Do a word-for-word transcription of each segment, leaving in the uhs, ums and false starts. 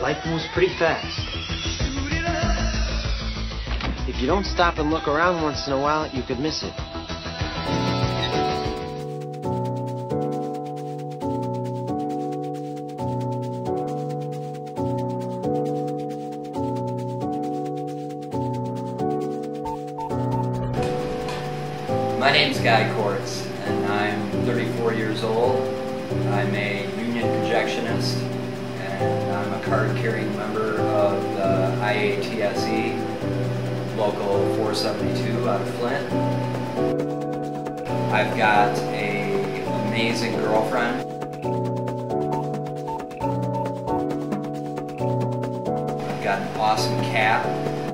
Life moves pretty fast. If you don't stop and look around once in a while, you could miss it. My name's Guy Courts, and I'm thirty-four years old. I'm a union projectionist, and I'm a card-carrying member of the I A T S E, Local four seventy-two out of Flint. I've got an amazing girlfriend. I've got an awesome cat.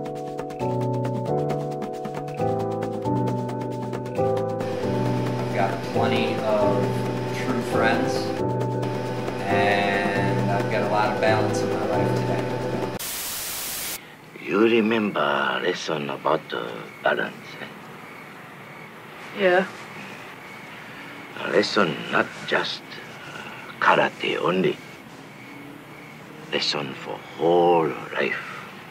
Got plenty of true friends, and I've got a lot of balance in my life today. You remember lesson about uh, balance? Eh? Yeah. A lesson not just uh, karate only. Lesson for whole life.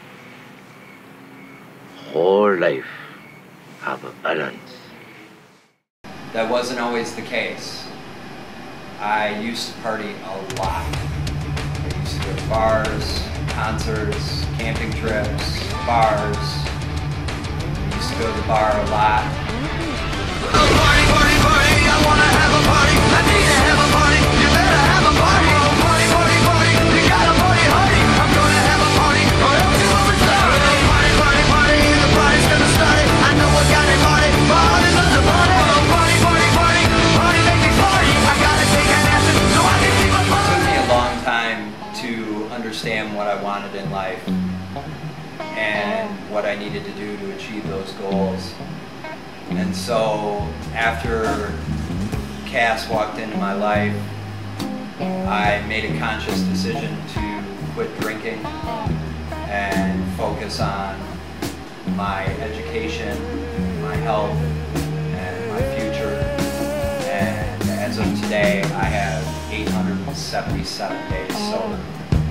Whole life have a balance. That wasn't always the case. I used to party a lot. I used to go to bars, concerts, camping trips, bars. I used to go to the bar a lot. Party, party, party, I wanna have a party. I need to have a party. You better have a party. Oh, party, party, party, you gotta party hardy. I'm gonna have a party, or else you won't return. Party, party, party, the party's gonna start it. I know I got it, party, my heart is on the party. Understand what I wanted in life and what I needed to do to achieve those goals. And so after Cass walked into my life, I made a conscious decision to quit drinking and focus on my education, my health, and my future. And as of today, I have eight hundred seventy-seven days sober.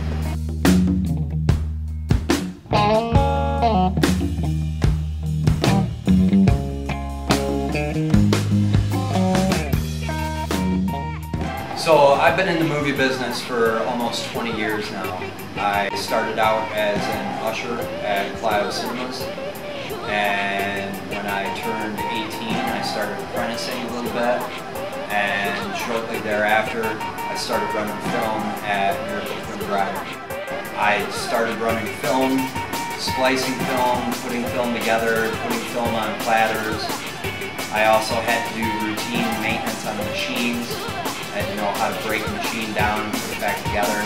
So I've been in the movie business for almost twenty years now. I started out as an usher at Clio Cinemas, and when I turned eighteen I started apprenticing a little bit, and shortly thereafter I started running film at Miracle Twin Drive. I started running film, splicing film, putting film together, putting film on platters. I also had to do routine maintenance on the machines. I had to know how to break the machine down and put it back together.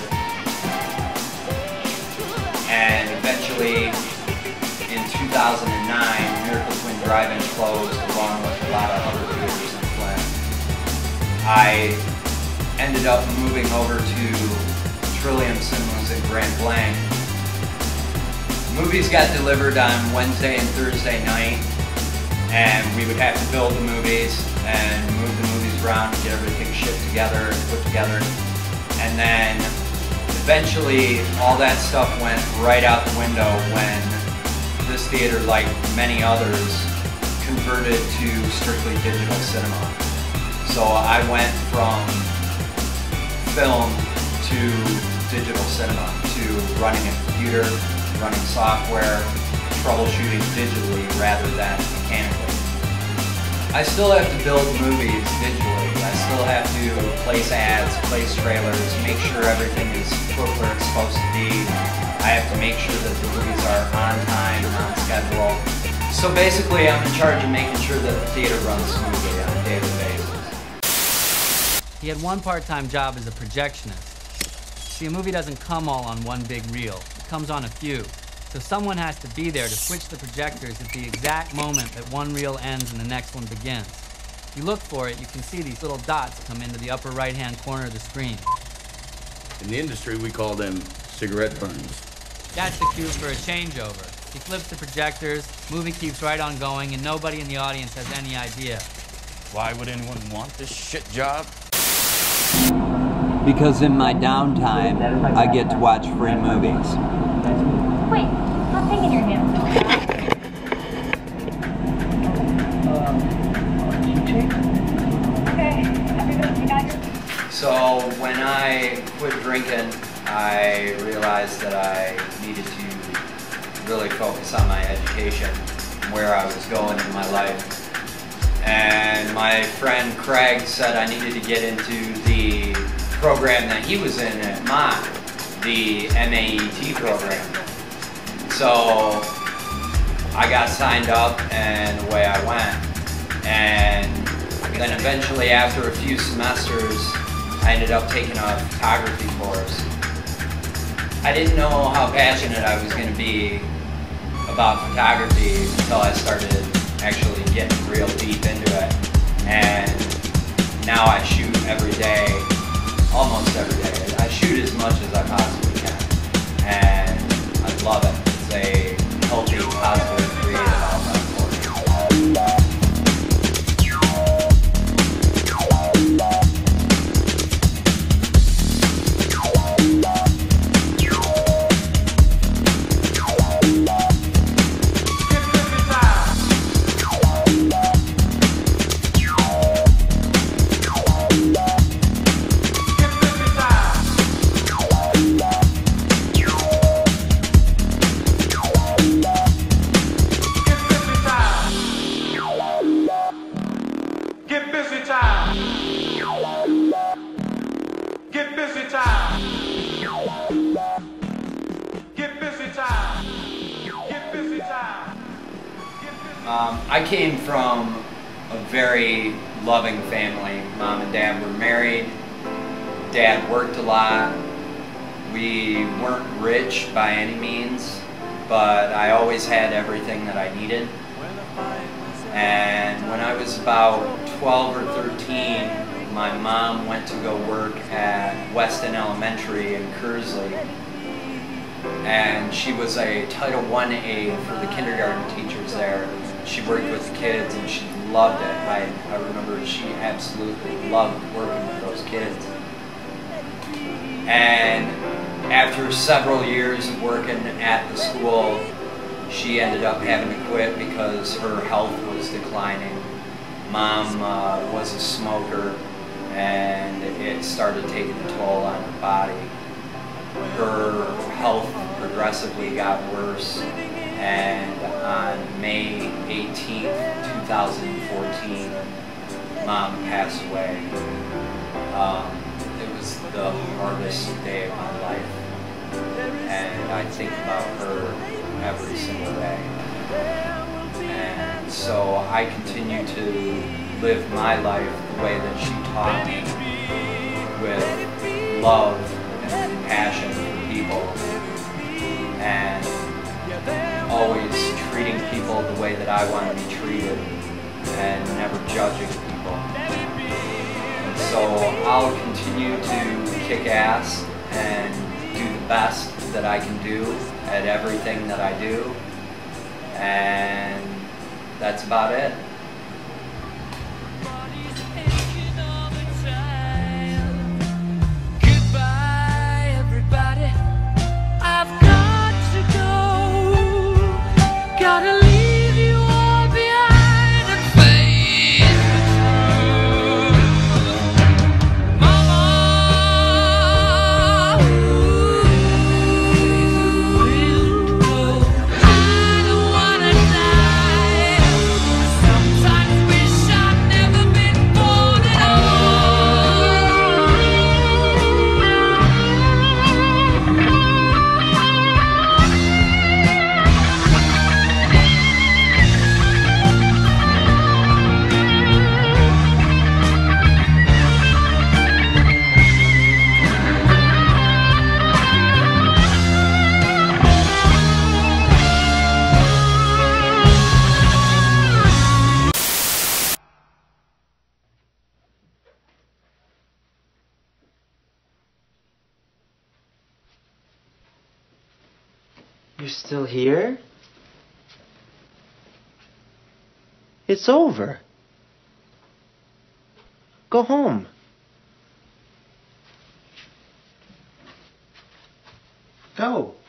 And eventually, in two thousand nine, Miracle Twin Drive-In closed along with a lot of other theaters in Flint. I ended up moving over to Trillium Cinemas in Grand Blanc. Movies got delivered on Wednesday and Thursday night, and we would have to build the movies and move the movies around and get everything shipped together and put together. And then eventually all that stuff went right out the window when this theater, like many others, converted to strictly digital cinema. So I went from film to digital cinema, to running a computer, running software, troubleshooting digitally rather than mechanically. I still have to build movies digitally. I still have to place ads, place trailers, make sure everything is put where it's supposed to be. I have to make sure that the movies are on time and on schedule. So basically I'm in charge of making sure that the theater runs smoothly on a daily basis. He had one part-time job as a projectionist. See, a movie doesn't come all on one big reel. It comes on a few. So someone has to be there to switch the projectors at the exact moment that one reel ends and the next one begins. If you look for it, you can see these little dots come into the upper right-hand corner of the screen. In the industry, we call them cigarette burns. That's the cue for a changeover. He flips the projectors, movie keeps right on going, and nobody in the audience has any idea. Why would anyone want this shit job? Because in my downtime, I get to watch free movies. Wait, that thing in your hand. Okay, everybody, you got your... So when I quit drinking, I realized that I needed to really focus on my education, where I was going in my life. And my friend Craig said I needed to get into the program that he was in at Mott, the M A E T program. So I got signed up and away I went. And then eventually after a few semesters, I ended up taking a photography course. I didn't know how passionate I was going to be about photography until I started actually getting real deep into it. And now I shoot every day, almost every day. I shoot as much as I possibly can. And I love it. It's a healthy, positive, creative outlet for me. Um, I came from a very loving family. Mom and Dad were married. Dad worked a lot. We weren't rich by any means, but I always had everything that I needed. And when I was about twelve or thirteen, my mom went to go work at Weston Elementary in Kersley. And she was a Title one aide for the kindergarten teachers there. She worked with the kids and she loved it. I, I remember she absolutely loved working with those kids. And after several years of working at the school, she ended up having to quit because her health was declining. Mom uh, was a smoker and it started taking a toll on her body. Her health progressively got worse, and on May eighteenth, two thousand fourteen, Mom passed away. Um, it was the hardest day of my life, and I think about her every single day. And so I continue to live my life the way that she taught me, with love and compassion for people, and always treating people the way that I want to be treated, and never judging people. And so I'll continue to kick ass and do the best that I can do at everything that I do, and that's about it. You're still here? It's over. Go home. Go.